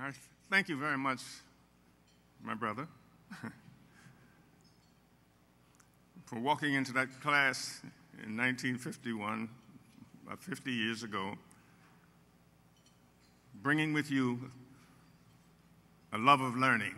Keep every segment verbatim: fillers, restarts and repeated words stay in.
I thank you very much, my brother, for walking into that class in nineteen fifty-one, about fifty years ago, bringing with you a love of learning,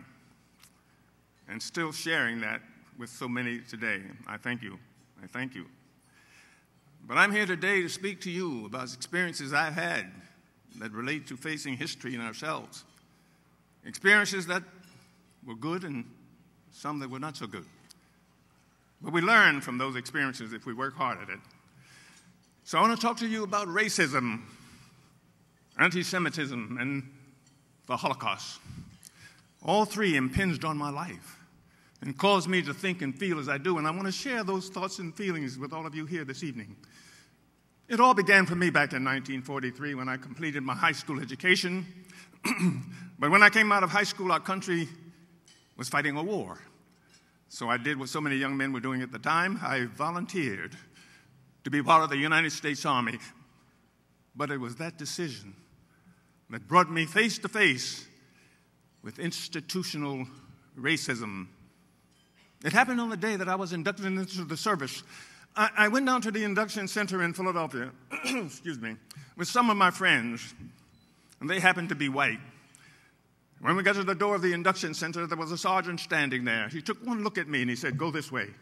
and still sharing that with so many today. I thank you. I thank you. But I'm here today to speak to you about experiences I've had that relate to facing history and ourselves. Experiences that were good and some that were not so good. But we learn from those experiences if we work hard at it. So I want to talk to you about racism, anti-Semitism, and the Holocaust. All three impinged on my life and caused me to think and feel as I do, and I want to share those thoughts and feelings with all of you here this evening. It all began for me back in nineteen forty-three when I completed my high school education. But when I came out of high school, our country was fighting a war. So I did what so many young men were doing at the time. I volunteered to be part of the United States Army. But it was that decision that brought me face to face with institutional racism. It happened on the day that I was inducted into the service. I, I went down to the induction center in Philadelphia, excuse me, with some of my friends, and they happened to be white. When we got to the door of the induction center, there was a sergeant standing there. He took one look at me and he said, "Go this way."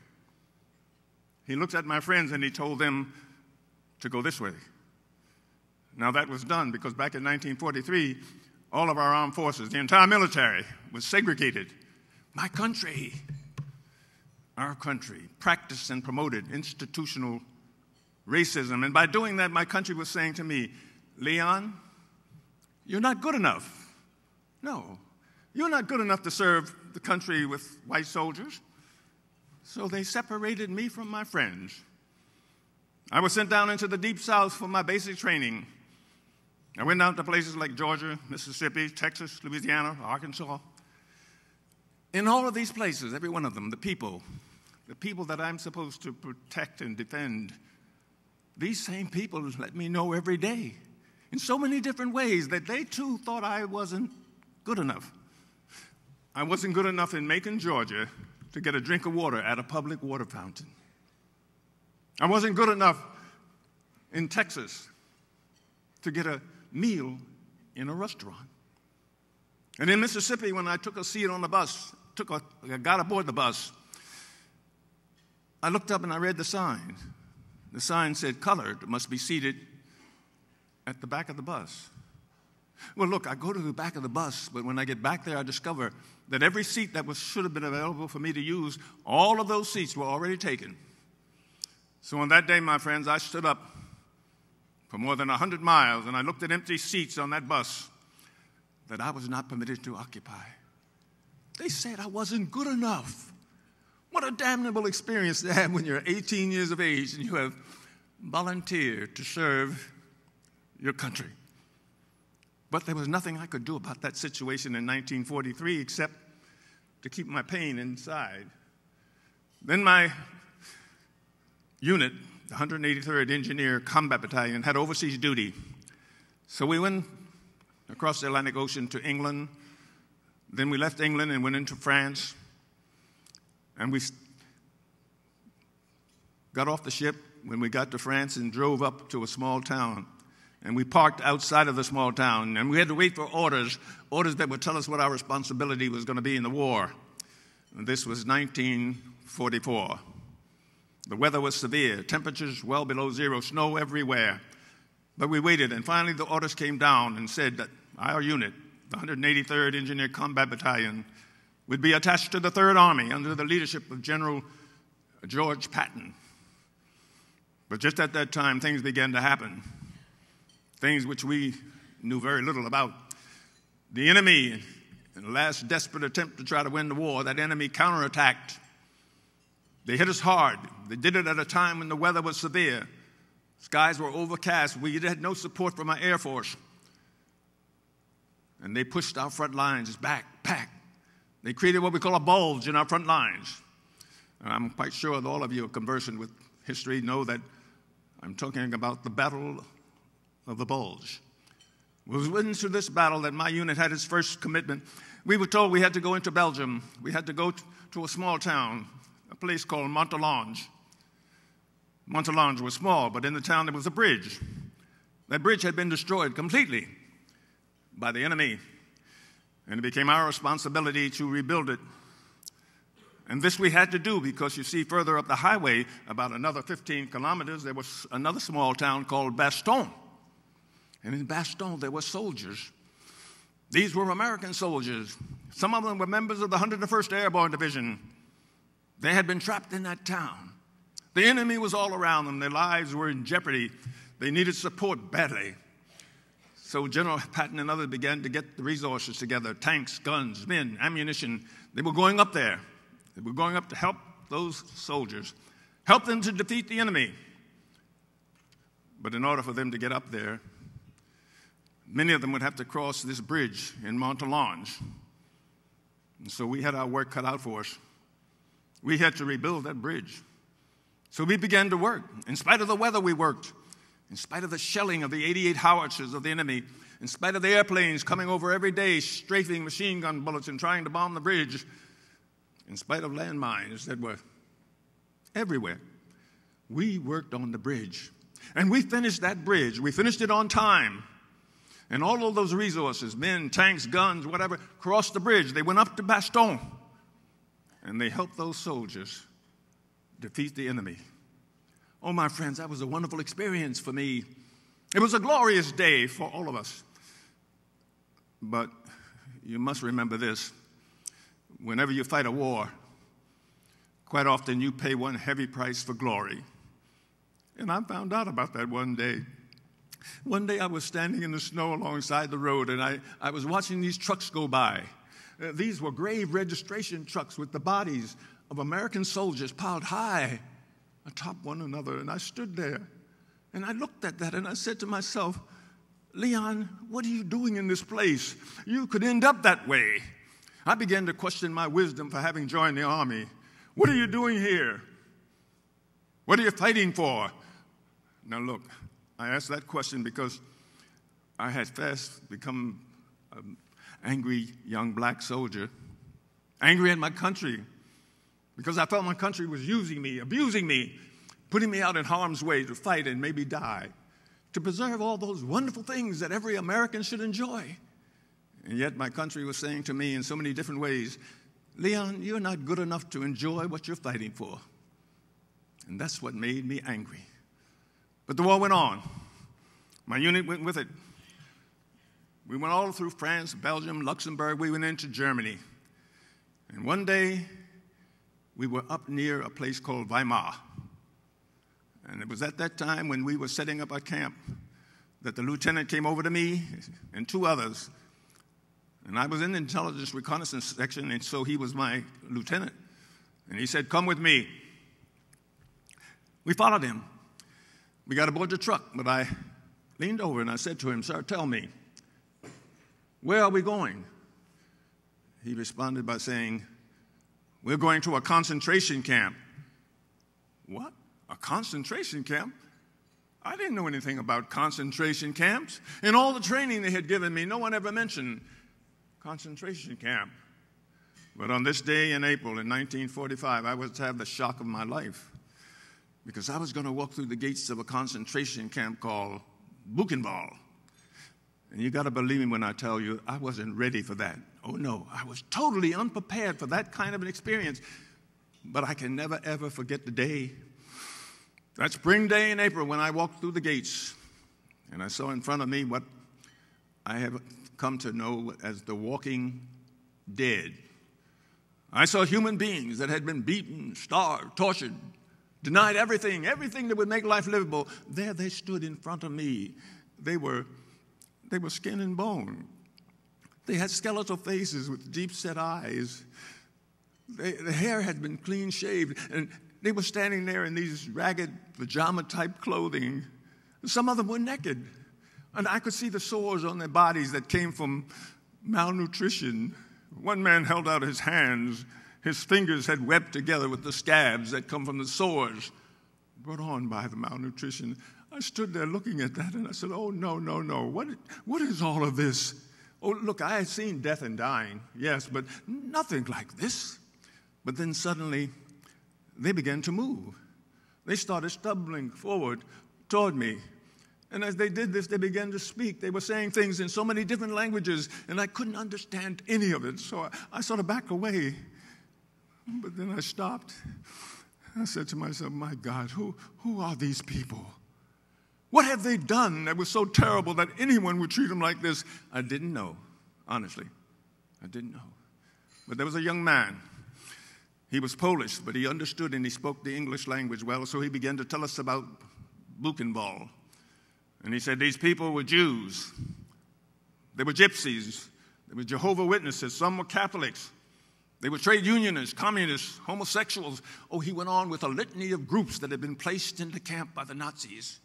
He looked at my friends and he told them to go this way. Now that was done because back in nineteen forty-three, all of our armed forces, the entire military, was segregated. My country, our country, practiced and promoted institutional racism. And by doing that, my country was saying to me, "Leon, you're not good enough. No, you're not good enough to serve the country with white soldiers." So they separated me from my friends. I was sent down into the Deep South for my basic training. I went down to places like Georgia, Mississippi, Texas, Louisiana, Arkansas. In all of these places, every one of them, the people, the people that I'm supposed to protect and defend, these same people let me know every day in so many different ways that they too thought I wasn't good enough. I wasn't good enough in Macon, Georgia, to get a drink of water at a public water fountain. I wasn't good enough in Texas to get a meal in a restaurant. And in Mississippi, when I took a seat on the bus, took a, I got aboard the bus, I looked up and I read the sign. The sign said, "Colored must be seated at the back of the bus." Well, look, I go to the back of the bus, but when I get back there, I discover that every seat that was, should have been available for me to use, all of those seats were already taken. So on that day, my friends, I stood up for more than one hundred miles, and I looked at empty seats on that bus that I was not permitted to occupy. They said I wasn't good enough. What a damnable experience to have when you're eighteen years of age and you have volunteered to serve your country. But there was nothing I could do about that situation in nineteen forty-three except to keep my pain inside. Then my unit, the one hundred eighty-third Engineer Combat Battalion, had overseas duty. So we went across the Atlantic Ocean to England. Then we left England and went into France. And we got off the ship when we got to France and drove up to a small town. And we parked outside of the small town, and we had to wait for orders, orders that would tell us what our responsibility was going to be in the war. And this was nineteen forty-four. The weather was severe, temperatures well below zero, snow everywhere. But we waited, and finally the orders came down and said that our unit, the one hundred eighty-third Engineer Combat Battalion, would be attached to the Third Army under the leadership of General George Patton. But just at that time, things began to happen. Things which we knew very little about. The enemy, in the last desperate attempt to try to win the war, that enemy counterattacked. They hit us hard. They did it at a time when the weather was severe. Skies were overcast. We had no support from our Air Force. And they pushed our front lines back, back. They created what we call a bulge in our front lines. And I'm quite sure that all of you are conversant with history know that I'm talking about the Battle of the Bulge. It was into this battle that my unit had its first commitment. We were told we had to go into Belgium. We had to go to a small town, a place called Montalange. Montalange was small, but in the town there was a bridge. That bridge had been destroyed completely by the enemy, and it became our responsibility to rebuild it. And this we had to do because, you see, further up the highway, about another fifteen kilometers, there was another small town called Bastogne. And in Bastogne, there were soldiers. These were American soldiers. Some of them were members of the one hundred first Airborne Division. They had been trapped in that town. The enemy was all around them. Their lives were in jeopardy. They needed support badly. So General Patton and others began to get the resources together, tanks, guns, men, ammunition. They were going up there. They were going up to help those soldiers, help them to defeat the enemy. But in order for them to get up there, many of them would have to cross this bridge in Montalange. And so we had our work cut out for us. We had to rebuild that bridge. So we began to work. In spite of the weather, we worked. In spite of the shelling of the eighty-eight howitzers of the enemy, in spite of the airplanes coming over every day, strafing machine gun bullets and trying to bomb the bridge, in spite of landmines that were everywhere, we worked on the bridge. And we finished that bridge. We finished it on time. And all of those resources, men, tanks, guns, whatever, crossed the bridge. They went up to Bastogne, and they helped those soldiers defeat the enemy. Oh, my friends, that was a wonderful experience for me. It was a glorious day for all of us. But you must remember this. Whenever you fight a war, quite often you pay one heavy price for glory. And I found out about that one day. One day I was standing in the snow alongside the road, and I, I was watching these trucks go by. Uh, these were grave registration trucks with the bodies of American soldiers piled high atop one another. And I stood there, and I looked at that, and I said to myself, Leon, what are you doing in this place? You could end up that way. I began to question my wisdom for having joined the Army. What are you doing here? What are you fighting for? Now look, I asked that question because I had fast become an angry young black soldier, angry at my country, because I felt my country was using me, abusing me, putting me out in harm's way to fight and maybe die, to preserve all those wonderful things that every American should enjoy. And yet my country was saying to me in so many different ways, Leon, you're not good enough to enjoy what you're fighting for. And that's what made me angry. But the war went on. My unit went with it. We went all through France, Belgium, Luxembourg. We went into Germany. And one day, we were up near a place called Weimar. And it was at that time when we were setting up our camp that the lieutenant came over to me and two others. And I was in the intelligence reconnaissance section, and so he was my lieutenant. And he said, come with me. We followed him. We got aboard the truck, but I leaned over and I said to him, sir, tell me, where are we going? He responded by saying, we're going to a concentration camp. What? A concentration camp? I didn't know anything about concentration camps. In all the training they had given me, no one ever mentioned concentration camp. But on this day in April in nineteen forty-five, I was to have the shock of my life because I was going to walk through the gates of a concentration camp called Buchenwald. And you got to believe me when I tell you, I wasn't ready for that. Oh no, I was totally unprepared for that kind of an experience. But I can never ever forget the day, that spring day in April, when I walked through the gates and I saw in front of me what I have come to know as the walking dead. I saw human beings that had been beaten, starved, tortured, denied everything, everything that would make life livable. There they stood in front of me. They were, they were skin and bone. They had skeletal faces with deep-set eyes. They, the hair had been clean shaved, and they were standing there in these ragged pajama-type clothing. Some of them were naked. And I could see the sores on their bodies that came from malnutrition. One man held out his hands. His fingers had webbed together with the scabs that come from the sores brought on by the malnutrition. I stood there looking at that, and I said, oh, no, no, no. What, what is all of this? Oh, look, I had seen death and dying, yes, but nothing like this. But then suddenly, they began to move. They started stumbling forward toward me. And as they did this, they began to speak. They were saying things in so many different languages, and I couldn't understand any of it. So I, I sort of backed away. But then I stopped. I said to myself, my God, who, who are these people? What have they done that was so terrible that anyone would treat them like this? I didn't know, honestly. I didn't know. But there was a young man. He was Polish, but he understood and he spoke the English language well, so he began to tell us about Buchenwald. And he said these people were Jews. They were gypsies. They were Jehovah's Witnesses. Some were Catholics. They were trade unionists, communists, homosexuals. Oh, he went on with a litany of groups that had been placed into camp by the Nazis.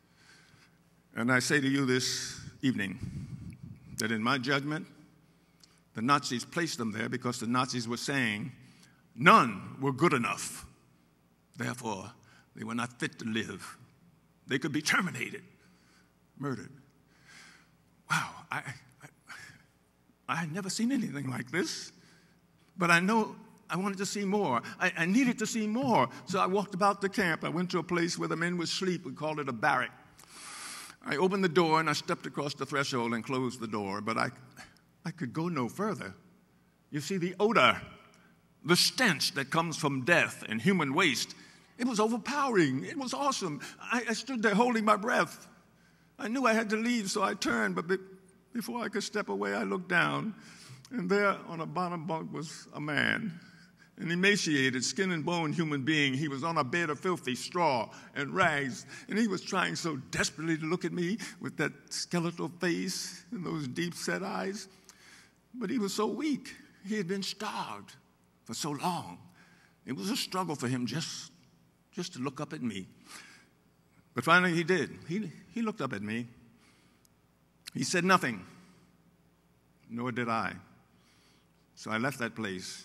And I say to you this evening that in my judgment, the Nazis placed them there because the Nazis were saying none were good enough. Therefore, they were not fit to live. They could be terminated, murdered. Wow, I, I, I had never seen anything like this, but I know I wanted to see more. I, I needed to see more, so I walked about the camp. I went to a place where the men would sleep. We called it a barrack. I opened the door, and I stepped across the threshold and closed the door, but I, I could go no further. You see, the odor, the stench that comes from death and human waste, it was overpowering. It was awesome. I, I stood there holding my breath. I knew I had to leave, so I turned, but be, before I could step away, I looked down, and there on a bottom bunk was a man, an emaciated, skin and bone human being. He was on a bed of filthy straw and rags, and he was trying so desperately to look at me with that skeletal face and those deep-set eyes. But he was so weak. He had been starved for so long. It was a struggle for him just, just to look up at me. But finally he did. He, he looked up at me. He said nothing, nor did I. So I left that place.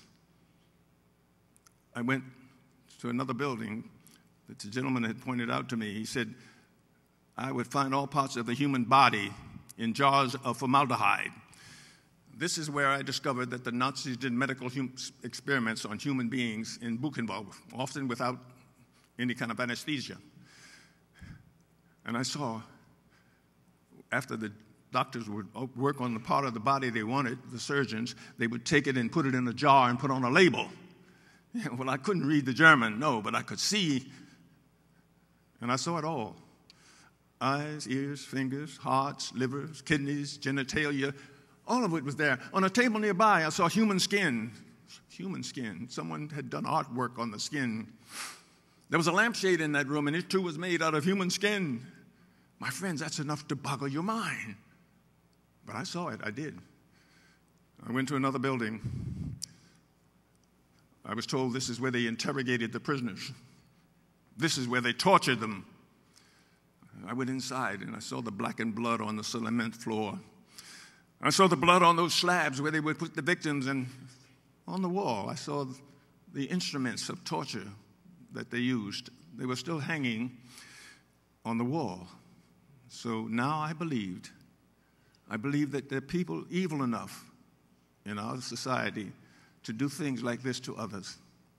I went to another building that the gentleman had pointed out to me. He said, I would find all parts of the human body in jars of formaldehyde. This is where I discovered that the Nazis did medical hum- experiments on human beings in Buchenwald, often without any kind of anesthesia. And I saw, after the doctors would work on the part of the body they wanted, the surgeons, they would take it and put it in a jar and put on a label. Yeah, well, I couldn't read the German, no, but I could see, and I saw it all. Eyes, ears, fingers, hearts, livers, kidneys, genitalia, all of it was there. On a table nearby, I saw human skin. Human skin. Someone had done artwork on the skin. There was a lampshade in that room, and it too was made out of human skin. My friends, that's enough to boggle your mind. But I saw it, I did. I went to another building. I was told this is where they interrogated the prisoners. This is where they tortured them. I went inside, and I saw the blackened blood on the cement floor. I saw the blood on those slabs where they would put the victims, and on the wall I saw the instruments of torture that they used. They were still hanging on the wall. So now I believed. I believe that there are people evil enough in our society to do things like this to others.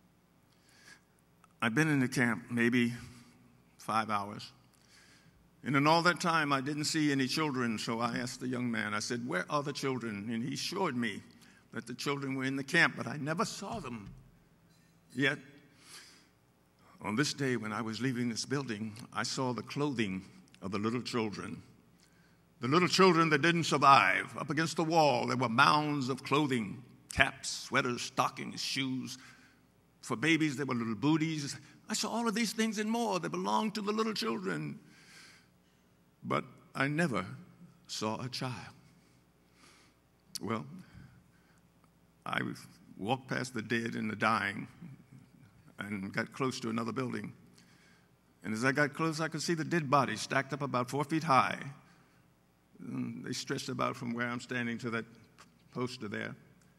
I've been in the camp maybe five hours. And in all that time, I didn't see any children, so I asked the young man, I said, where are the children? And he assured me that the children were in the camp, but I never saw them. Yet, on this day when I was leaving this building, I saw the clothing of the little children. The little children that didn't survive. Up against the wall, there were mounds of clothing, caps, sweaters, stockings, shoes. For babies, there were little booties. I saw all of these things and more that belonged to the little children. But I never saw a child. Well, I walked past the dead and the dying and got close to another building. And as I got close, I could see the dead bodies stacked up about four feet high. And they stretched about from where I'm standing to that poster there.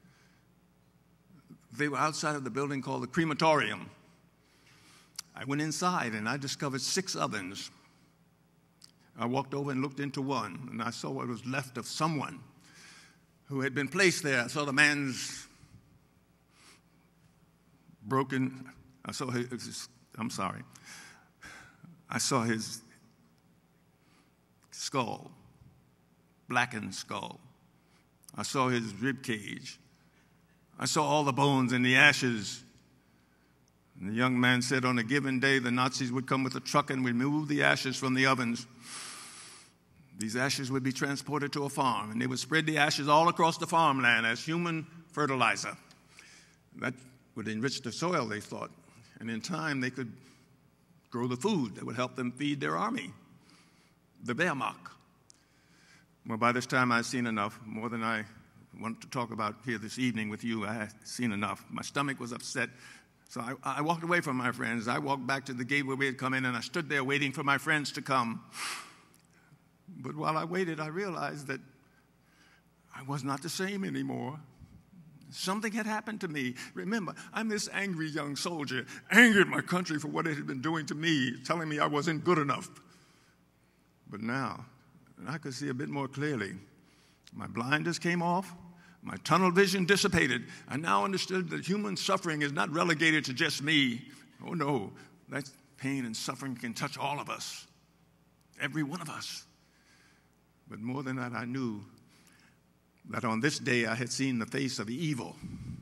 They were outside of the building called the crematorium. I went inside and I discovered six ovens. I walked over and looked into one, and I saw what was left of someone who had been placed there. I saw the man's broken, I saw his, I'm sorry, I saw his skull, blackened skull. I saw his rib cage. I saw all the bones and the ashes. And the young man said on a given day the Nazis would come with a truck and remove the ashes from the ovens. These ashes would be transported to a farm, and they would spread the ashes all across the farmland as human fertilizer. That would enrich the soil, they thought, and in time they could grow the food that would help them feed their army, the Wehrmacht. Well, by this time I'd seen enough, more than I want to talk about here this evening with you. I had seen enough. My stomach was upset, so I, I walked away from my friends. I walked back to the gate where we had come in, and I stood there waiting for my friends to come. But while I waited, I realized that I was not the same anymore. Something had happened to me. Remember, I'm this angry young soldier, angry at my country for what it had been doing to me, telling me I wasn't good enough. But now, I could see a bit more clearly. My blinders came off. My tunnel vision dissipated. I now understood that human suffering is not relegated to just me. Oh, no. That pain and suffering can touch all of us, every one of us. But more than that, I knew that on this day I had seen the face of evil.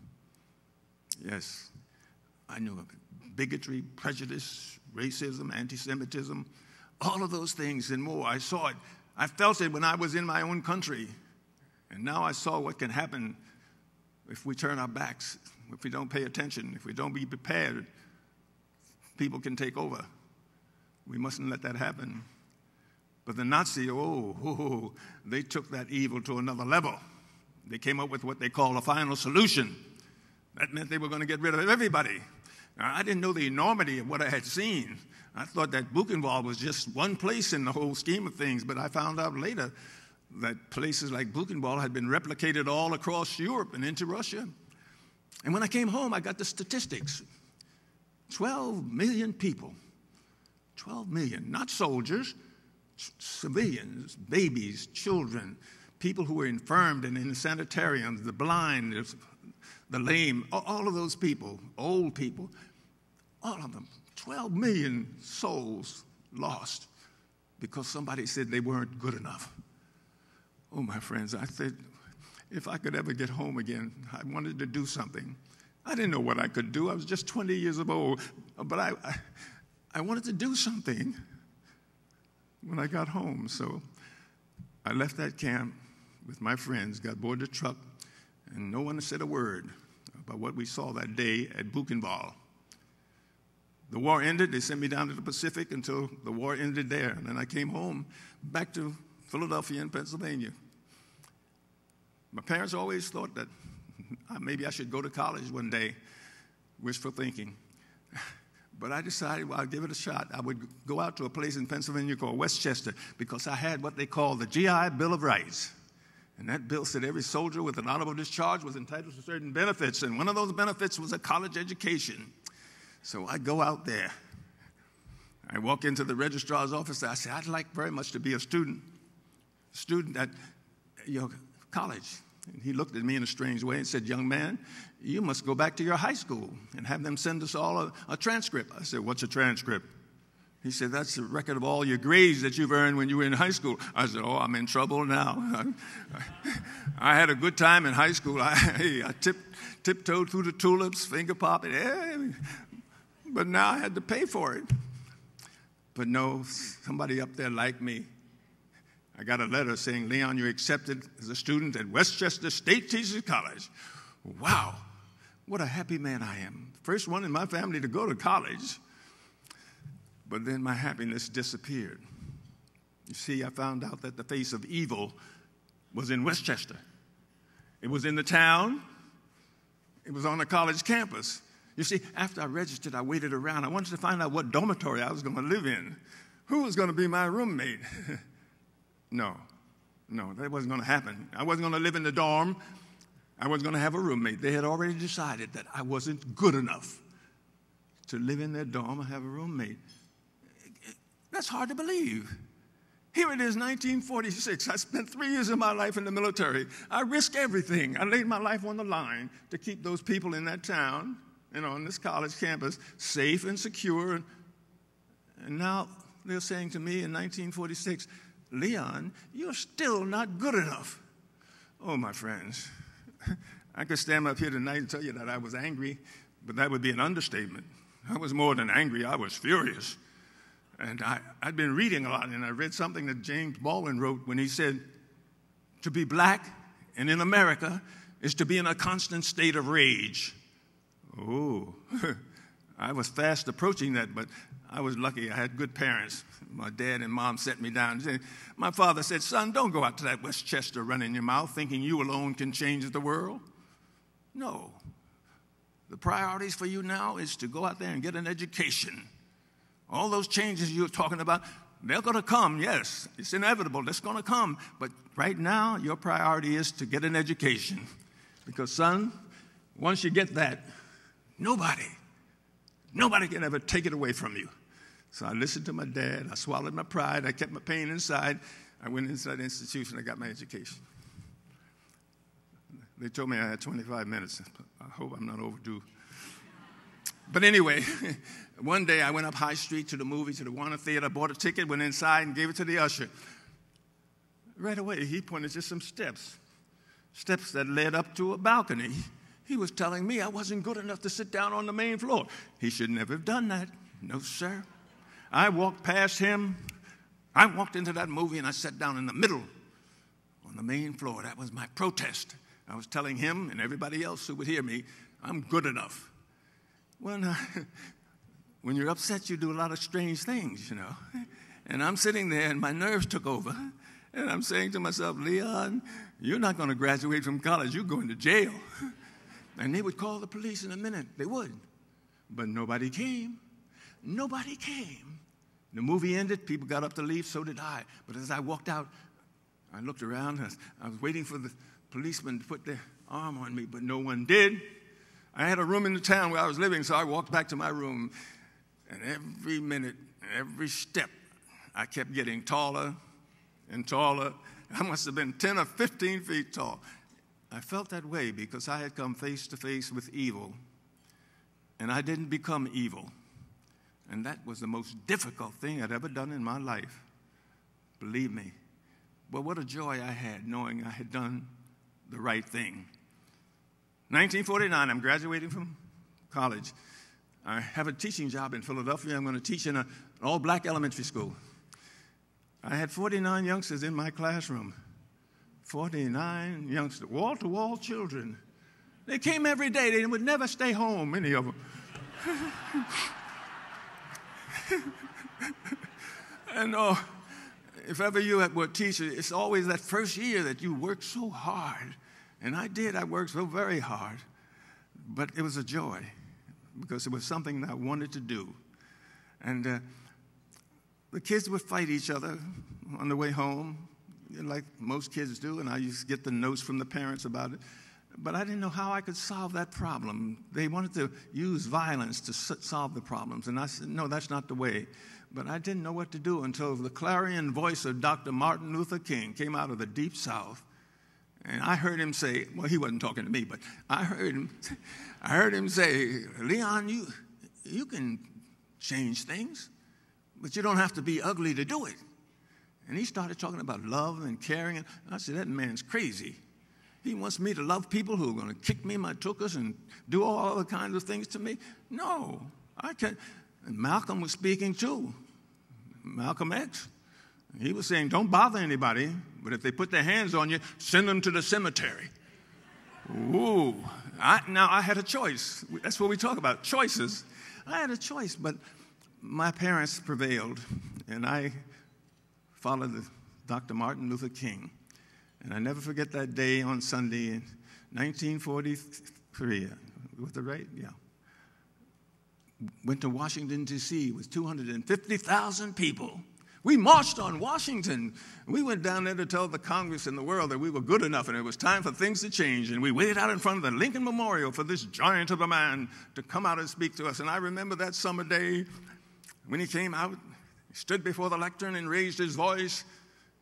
Yes, I knew of it. Bigotry, prejudice, racism, anti-Semitism, all of those things and more. I saw it. I felt it when I was in my own country. And now I saw what can happen if we turn our backs, if we don't pay attention, if we don't be prepared. People can take over. We mustn't let that happen. But the Nazi, oh, oh, they took that evil to another level. They came up with what they call a final solution. That meant they were going to get rid of everybody. Now, I didn't know the enormity of what I had seen. I thought that Buchenwald was just one place in the whole scheme of things, but I found out later that places like Buchenwald had been replicated all across Europe and into Russia. And when I came home, I got the statistics. twelve million people. twelve million, not soldiers, civilians, babies, children, people who were infirmed and in the sanitariums, the blind, the lame, all of those people, old people, all of them, twelve million souls lost because somebody said they weren't good enough. Oh, my friends, I said, if I could ever get home again, I wanted to do something. I didn't know what I could do. I was just twenty years old, but I, I, I wanted to do something when I got home. So I left that camp with my friends, got aboard the truck, and no one said a word about what we saw that day at Buchenwald. The war ended. They sent me down to the Pacific until the war ended there. And then I came home back to Philadelphia and Pennsylvania. My parents always thought that maybe I should go to college one day, wishful thinking. But I decided, well, I'd give it a shot. I would go out to a place in Pennsylvania called Westchester because I had what they call the G I Bill of Rights. And that bill said every soldier with an honorable discharge was entitled to certain benefits, and one of those benefits was a college education. So I go out there. I walk into the registrar's office. I say, I'd like very much to be a student, student at your college. And he looked at me in a strange way and said, young man, you must go back to your high school and have them send us all a, a transcript. I said, what's a transcript? He said, that's a record of all your grades that you've earned when you were in high school. I said, oh, I'm in trouble now. I, I, I had a good time in high school. I, I tip, tiptoed through the tulips, finger popping, eh, but now I had to pay for it. But no, somebody up there liked me. I got a letter saying, Leon, you're accepted as a student at Westchester State Teachers College. Wow, what a happy man I am. First one in my family to go to college. But then my happiness disappeared. You see, I found out that the face of evil was in Westchester. It was in the town. It was on the college campus. You see, after I registered, I waited around. I wanted to find out what dormitory I was going to live in. Who was going to be my roommate? No, no, that wasn't going to happen. I wasn't going to live in the dorm. I wasn't going to have a roommate. They had already decided that I wasn't good enough to live in their dorm or have a roommate. That's hard to believe. Here it is, nineteen forty-six. I spent three years of my life in the military. I risked everything. I laid my life on the line to keep those people in that town, you know, on this college campus, safe and secure. And now they're saying to me in nineteen forty-six, Leon, you're still not good enough. Oh, my friends, I could stand up here tonight and tell you that I was angry, but that would be an understatement. I was more than angry. I was furious. And I, I'd been reading a lot, and I read something that James Baldwin wrote when he said, to be black and in America is to be in a constant state of rage. Oh, I was fast approaching that, but I was lucky. I had good parents. My dad and mom set me down. My father said, son, don't go out to that Westchester running your mouth thinking you alone can change the world. No. The priorities for you now is to go out there and get an education. All those changes you're talking about, they're going to come, yes. It's inevitable. That's going to come. But right now, your priority is to get an education. Because, son, once you get that, nobody, nobody can ever take it away from you. So I listened to my dad. I swallowed my pride. I kept my pain inside. I went inside the institution. I got my education. They told me I had twenty-five minutes. I hope I'm not overdue. But anyway, one day I went up High Street to the movie, to the Warner Theater, bought a ticket, went inside and gave it to the usher. Right away, he pointed to some steps, steps that led up to a balcony. He was telling me I wasn't good enough to sit down on the main floor. He should never have done that. No, sir. I walked past him. I walked into that movie, and I sat down in the middle on the main floor. That was my protest. I was telling him and everybody else who would hear me, I'm good enough. Well, now, when you're upset, you do a lot of strange things, you know. And I'm sitting there, and my nerves took over. And I'm saying to myself, Leon, you're not going to graduate from college. You're going to jail. And they would call the police in a minute. They would. But nobody came. Nobody came. The movie ended. People got up to leave. So did I. But as I walked out, I looked around. I was waiting for the policemen to put their arm on me, but no one did. I had a room in the town where I was living, so I walked back to my room. And every minute, every step, I kept getting taller and taller. I must have been ten or fifteen feet tall. I felt that way because I had come face to face with evil, and I didn't become evil. And that was the most difficult thing I'd ever done in my life. Believe me. But what a joy I had knowing I had done the right thing. nineteen forty-nine, I'm graduating from college. I have a teaching job in Philadelphia. I'm going to teach in a, an all-black elementary school. I had forty-nine youngsters in my classroom. forty-nine youngsters, wall-to-wall children. They came every day. They would never stay home, many of them. And uh, if ever you were a teacher, it's always that first year that you work so hard. And I did. I worked so very hard. But it was a joy because it was something that I wanted to do. And uh, the kids would fight each other on the way home, like most kids do, and I used to get the notes from the parents about it. But I didn't know how I could solve that problem. They wanted to use violence to solve the problems, and I said, no, that's not the way. But I didn't know what to do until the clarion voice of Doctor Martin Luther King came out of the Deep South. And I heard him say, well, he wasn't talking to me, but I heard him, I heard him say, Leon, you, you can change things, but you don't have to be ugly to do it. And he started talking about love and caring. And I said, that man's crazy. He wants me to love people who are going to kick me in my tuchus and do all other kinds of things to me. No, I can't. And Malcolm was speaking too. Malcolm X. He was saying, don't bother anybody, but if they put their hands on you, send them to the cemetery. Ooh. I, now, I had a choice. That's what we talk about, choices. I had a choice, but my parents prevailed, and I followed Doctor Martin Luther King. And I never forget that day on Sunday in nineteen forty-three. Was the right? Yeah. Went to Washington, D C with two hundred fifty thousand people. We marched on Washington. We went down there to tell the Congress and the world that we were good enough and it was time for things to change. And we waited out in front of the Lincoln Memorial for this giant of a man to come out and speak to us. And I remember that summer day when he came out, he stood before the lectern and raised his voice.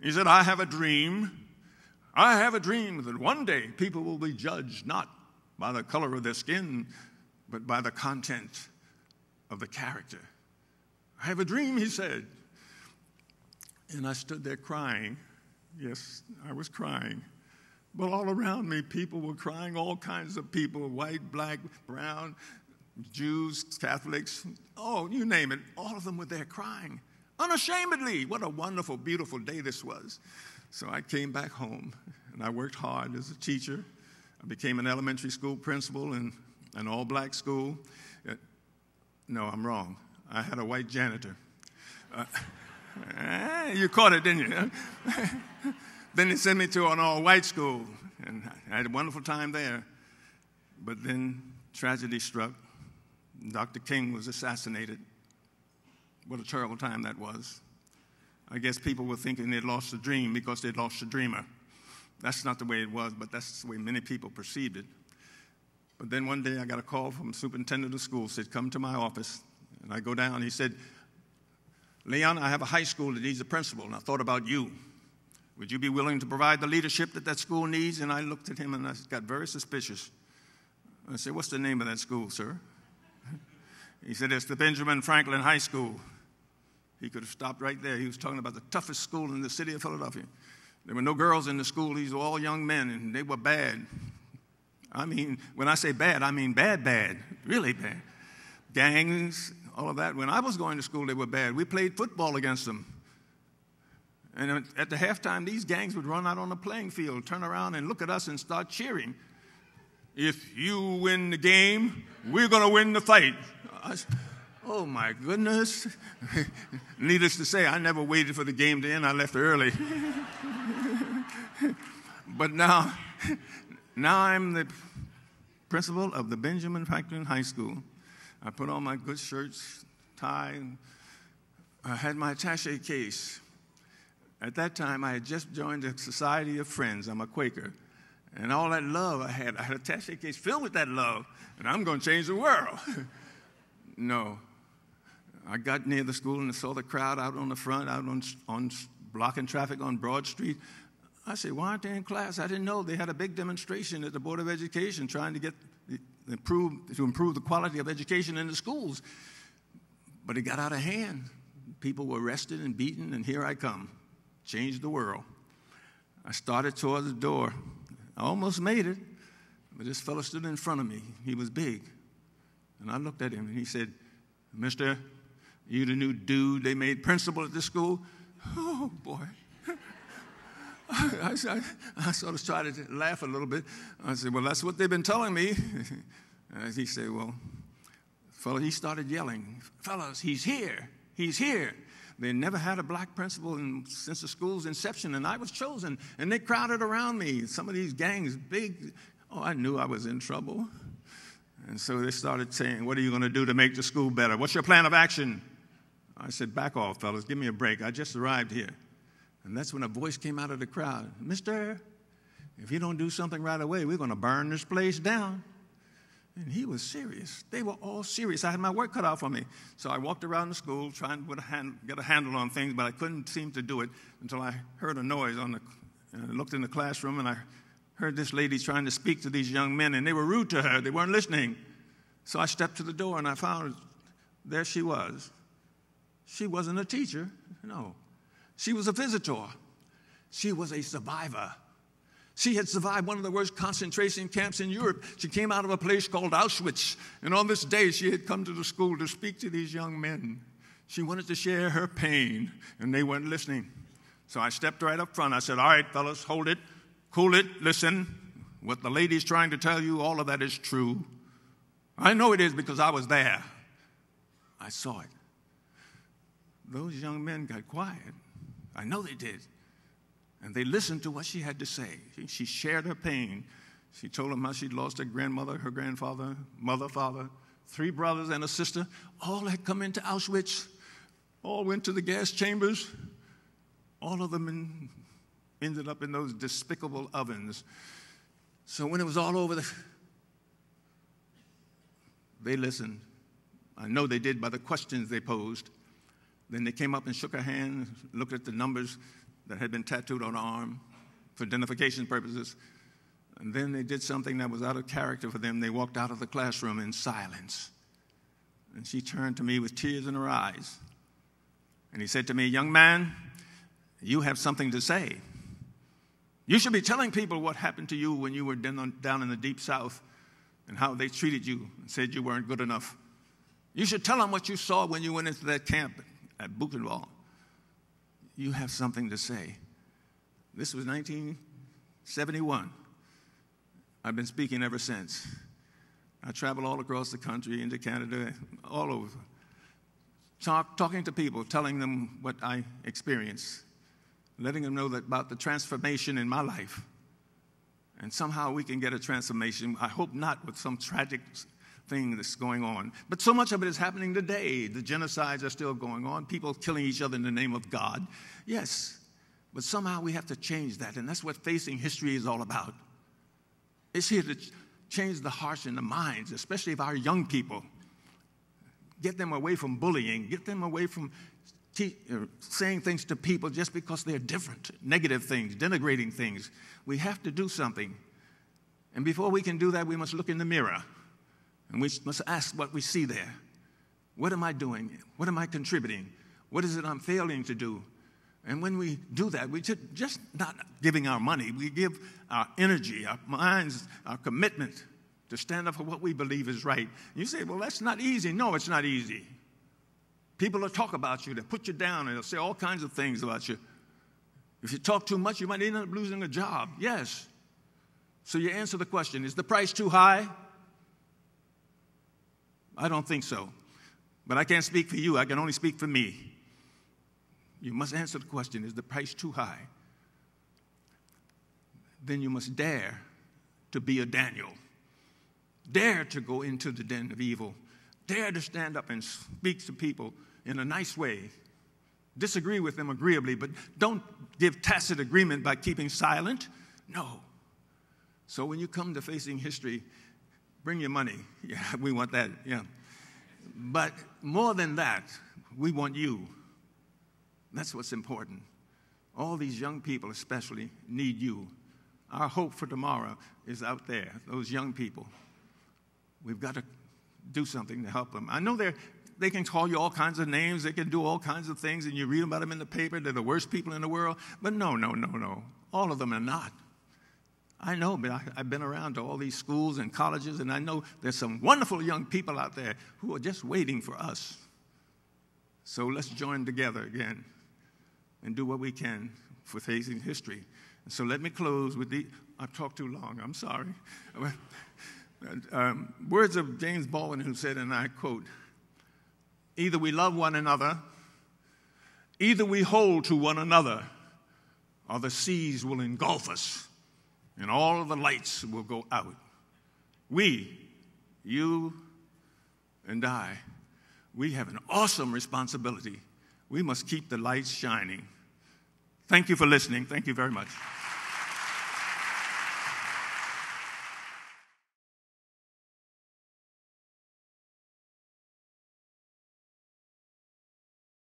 He said, I have a dream. I have a dream that one day people will be judged not by the color of their skin, but by the content of the character. I have a dream, he said. And I stood there crying. Yes, I was crying. But all around me, people were crying, all kinds of people, white, black, brown, Jews, Catholics, oh, you name it. All of them were there crying, unashamedly. What a wonderful, beautiful day this was. So I came back home, and I worked hard as a teacher. I became an elementary school principal in an all-black school. Uh, no, I'm wrong. I had a white janitor. Uh, you caught it, didn't you? Then they sent me to an all-white school, and I had a wonderful time there. But then tragedy struck. Doctor King was assassinated. What a terrible time that was. I guess people were thinking they'd lost a dream because they'd lost a dreamer. That's not the way it was, but that's the way many people perceived it. But then one day I got a call from the superintendent of the school, said, come to my office. And I go down, he said, Leon, I have a high school that needs a principal, and I thought about you. Would you be willing to provide the leadership that that school needs? And I looked at him and I got very suspicious. I said, what's the name of that school, sir? He said, it's the Benjamin Franklin High School. He could have stopped right there. He was talking about the toughest school in the city of Philadelphia. There were no girls in the school. These were all young men, and they were bad. I mean, when I say bad, I mean bad, bad, really bad. Gangs, all of that. When I was going to school, they were bad. We played football against them. And at the halftime, these gangs would run out on the playing field, turn around and look at us and start cheering. If you win the game, we're going to win the fight. I, oh, my goodness. Needless to say, I never waited for the game to end. I left early. But now, now I'm the principal of the Benjamin Franklin High School. I put on my good shirts, tie. I had my attaché case. At that time, I had just joined the Society of Friends. I'm a Quaker. And all that love I had, I had a attaché case filled with that love, and I'm going to change the world. No. I got near the school and I saw the crowd out on the front, out on, on blocking traffic on Broad Street. I said, why aren't they in class? I didn't know they had a big demonstration at the Board of Education trying to get improve, to improve the quality of education in the schools. But it got out of hand. People were arrested and beaten, and here I come. Changed the world. I started toward the door. I almost made it, but this fellow stood in front of me. He was big. And I looked at him, and he said, Mister, you the new dude they made principal at this school? Oh, boy. I, I, I sort of tried to laugh a little bit. I said, well, that's what they've been telling me. And he said, well, fellow, he started yelling, fellas, he's here. He's here. They never had a black principal in, since the school's inception, and I was chosen. And they crowded around me. Some of these gangs, big. Oh, I knew I was in trouble. And so they started saying, what are you going to do to make the school better? What's your plan of action? I said, back off, fellas. Give me a break. I just arrived here. And that's when a voice came out of the crowd. Mister, if you don't do something right away, we're going to burn this place down. And he was serious. They were all serious. I had my work cut out for me. So I walked around the school trying to hand, get a handle on things, but I couldn't seem to do it until I heard a noise on the, and I looked in the classroom, and I heard this lady trying to speak to these young men, and they were rude to her. They weren't listening. So I stepped to the door, and I found there she was. She wasn't a teacher, no. She was a visitor. She was a survivor. She had survived one of the worst concentration camps in Europe. She came out of a place called Auschwitz, and on this day she had come to the school to speak to these young men. She wanted to share her pain, and they weren't listening. So I stepped right up front. I said, all right, fellas, hold it, cool it, listen. What the lady's trying to tell you, all of that is true. I know it is because I was there. I saw it. Those young men got quiet. I know they did. And they listened to what she had to say. She, she shared her pain. She told them how she'd lost her grandmother, her grandfather, mother, father, three brothers and a sister. All had come into Auschwitz. All went to the gas chambers. All of them in, ended up in those despicable ovens. So when it was all over, the, they listened. I know they did by the questions they posed. Then they came up and shook her hand, looked at the numbers. that had been tattooed on her arm for identification purposes. And then they did something that was out of character for them. They walked out of the classroom in silence. And she turned to me with tears in her eyes. And he said to me, "Young man, you have something to say. You should be telling people what happened to you when you were down in the Deep South and how they treated you and said you weren't good enough. You should tell them what you saw when you went into that camp at Buchenwald. You have something to say." This was nineteen seventy-one. I've been speaking ever since. I travel all across the country, into Canada, all over, talk, talking to people, telling them what I experienced, letting them know that about the transformation in my life. And somehow we can get a transformation. I hope not with some tragic thing that's going on. But so much of it is happening today. The genocides are still going on. People killing each other in the name of God. Yes, but somehow we have to change that. And that's what Facing History is all about. It's here to change the hearts and the minds, especially of our young people. Get them away from bullying. Get them away from te- saying things to people just because they're different. Negative things, denigrating things. We have to do something. And before we can do that, we must look in the mirror. And we must ask what we see there. What am I doing? What am I contributing? What is it I'm failing to do? And when we do that, we just not giving our money. We give our energy, our minds, our commitment to stand up for what we believe is right. You say, well, that's not easy. No, it's not easy. People will talk about you. They'll put you down, and they'll say all kinds of things about you. If you talk too much, you might end up losing a job. Yes. So you answer the question, is the price too high? I don't think so. But I can't speak for you. I can only speak for me. You must answer the question, is the price too high? Then you must dare to be a Daniel. Dare to go into the den of evil. Dare to stand up and speak to people in a nice way. Disagree with them agreeably, but don't give tacit agreement by keeping silent. No. So when you come to Facing History, bring your money. Yeah, we want that, yeah. But more than that, we want you. That's what's important. All these young people especially need you. Our hope for tomorrow is out there, those young people. We've got to do something to help them. I know they're, they can call you all kinds of names. They can do all kinds of things, and you read about them in the paper. They're the worst people in the world. But no, no, no, no. All of them are not. I know, but I, I've been around to all these schools and colleges, and I know there's some wonderful young people out there who are just waiting for us. So let's join together again and do what we can for Facing History. So let me close with the, I've talked too long, I'm sorry. Um, words of James Baldwin, who said, and I quote, "Either we love one another, either we hold to one another, or the seas will engulf us, and all of the lights will go out. We, you and I, we have an awesome responsibility. We must keep the lights shining." Thank you for listening. Thank you very much.